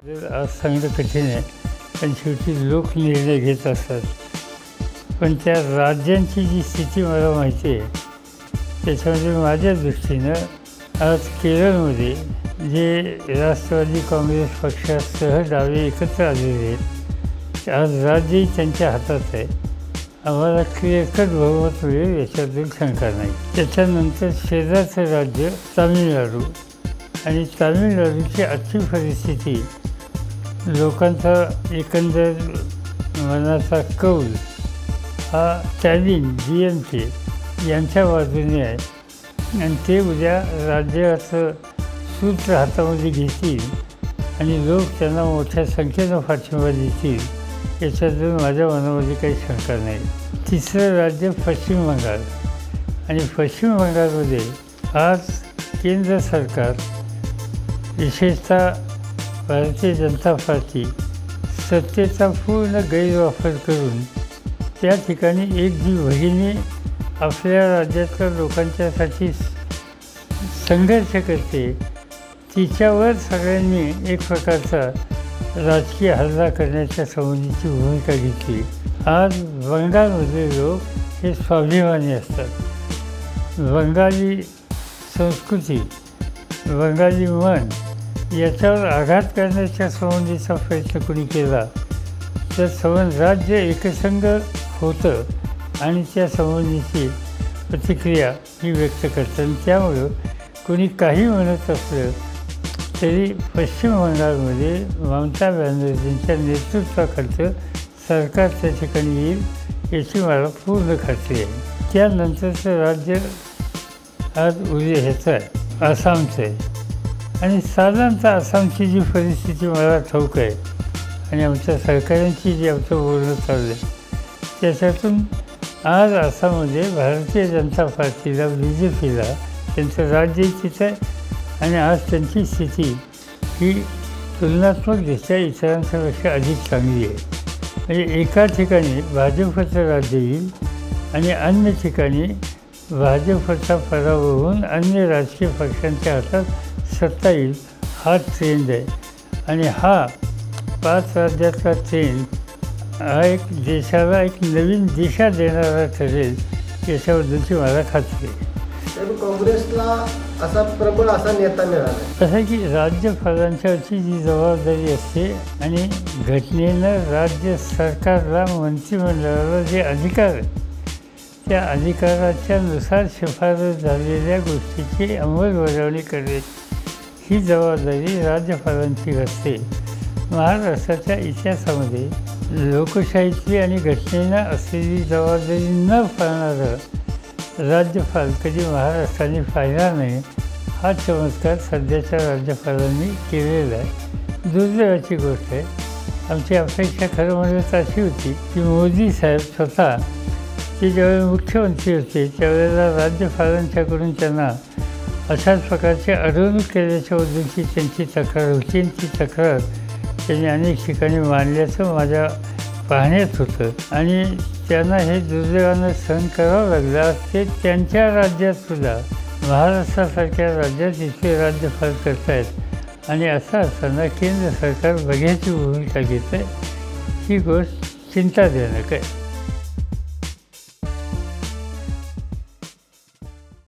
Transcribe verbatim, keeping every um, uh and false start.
आज सांगणं कठीण आहे, पण शेवटी लोक निर्णय घेत असतात. पण त्या राज्यांची जी स्थिती मला माहिती आहे, त्याच्यामध्ये माझ्या दृष्टीनं आज केरळमध्ये जे राष्ट्रवादी काँग्रेस पक्षासह डावे एकत्र आलेले आहेत, आज राज्यही त्यांच्या हातात आहे. आम्हाला क्लिअर-कट बहुमत मिळेल याच्याबद्दल शंका नाही. त्याच्यानंतर शेजारचं राज्य तामिळनाडू, आणि तामिळनाडूची आजची परिस्थिती, लोकांचा एकंदर मनाचा कौल हा स्टॅलिन जी एम के यांच्या बाजूने आहे, आणि ते उद्या राज्याचं सूत्र हातामध्ये घेतील आणि लोक त्यांना मोठ्या संख्येनं पाठिंबा देतील याच्यातून माझ्या मनामध्ये काही शंका नाही. तिसरं राज्य पश्चिम बंगाल, आणि पश्चिम बंगालमध्ये आज केंद्र सरकार, विशेषतः भारतीय जनता पार्टी सत्तेचा पूर्ण गैरवापर करून त्या ठिकाणी एक जी भगिनी आपल्या राज्यातल्या लोकांच्यासाठी संघर्ष करते, तिच्यावर सगळ्यांनी एक प्रकारचा राजकीय हल्ला करण्याच्या संबंधीची भूमिका घेतली. आज बंगालमधले लोक हे स्वाभिमानी असतात. बंगाली संस्कृती, बंगाली मन याच्यावर आघात करण्याच्या संबंधीचा प्रयत्न कोणी केला तर संबंध राज्य एकसंघ होतं आणि त्या संबंधीची प्रतिक्रिया ही व्यक्त करतात. त्यामुळं कोणी काही म्हणत असलं तरी पश्चिम बंगालमध्ये ममता बॅनर्जींच्या नेतृत्वाखालचं सरकार त्या ठिकाणी येईल याची मला पूर्ण खात्री आहे. त्यानंतरचं राज्य आज उद्या ह्याचं आहे, आसामचं आहे, आणि साधारणतः आसामची जी परिस्थिती मला ठाऊक आहे आणि आमच्या सहकाऱ्यांची जी आमचं बोलणं चाललं आहे त्याच्यातून आज आसाममध्ये भारतीय जनता पार्टीला, बी जे पीला त्यांचं राज्यही तिथं आहे, आणि आज त्यांची स्थिती ही तुलनात्मकदृष्ट्या इतरांच्यापेक्षा अधिक चांगली आहे. म्हणजे एका ठिकाणी भाजपचं राज्य येईल आणि अन्य ठिकाणी भाजपचा पराभव होऊन अन्य राजकीय पक्षांच्या हातात सत्ता येईल, हा ट्रेंड आहे. आणि हा पाच राज्यातला ट्रेंड हा एक देशाला एक नवीन दिशा देणारा ठरेल याच्याबद्दलची मला खात्री आहे. काँग्रेसला असा प्रबळ असा नेता मिळाला, असं की राज्यपालांच्यावरची जी जबाबदारी असते आणि घटनेनं राज्य सरकारला, मंत्रिमंडळाला जे अधिकार आहेत त्या अधिकाराच्या नुसार शिफारस झालेल्या गोष्टीची अंमलबजावणी करणे ही जबाबदारी राज्यपालांची असते. महाराष्ट्राच्या इतिहासामध्ये लोकशाहीतली आणि घटनेनं असलेली जबाबदारी न पाळणारं राज्यपाल कधी महाराष्ट्राने पाहिला नाही. हा चमत्कार सध्याच्या राज्यपालांनी केलेला आहे. दुर्दैवाची गोष्ट आहे. आमची अपेक्षा खरं म्हणजे अशी होती की मोदी साहेब स्वतः ते ज्यावेळी मुख्यमंत्री होते त्यावेळेला राज्यपालांच्याकडून त्यांना अशाच प्रकारची अडवणूक केल्याच्याबद्दलची त्यांची तक्रार होती, आणि ती तक्रार त्यांनी अनेक ठिकाणी मांडल्याचं माझ्या पाहण्यात होतं, आणि त्यांना हे दुर्दैवानं सहन करावं लागलं. ते त्यांच्या राज्यातसुद्धा, महाराष्ट्रासारख्या राज्यात इथले राज्यपाल करत आहेत, आणि असं असताना केंद्र सरकार बघ्याची भूमिका घेतं आहे. ही गोष्ट चिंताजनक आहे.